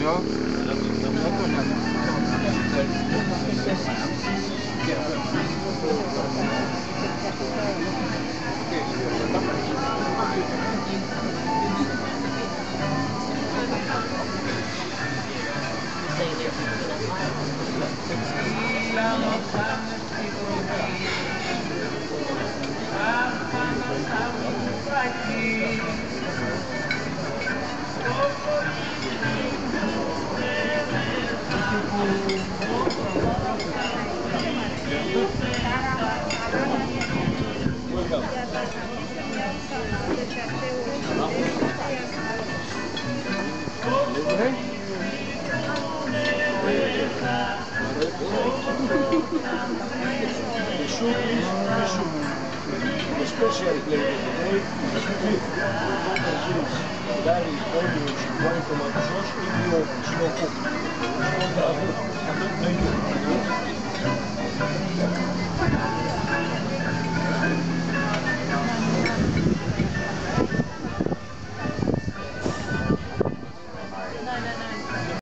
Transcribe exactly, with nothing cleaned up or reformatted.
The special plate of the day is beef, cheese, garlic, onions, one tomato sauce in the oven, slow cooked. Thank you.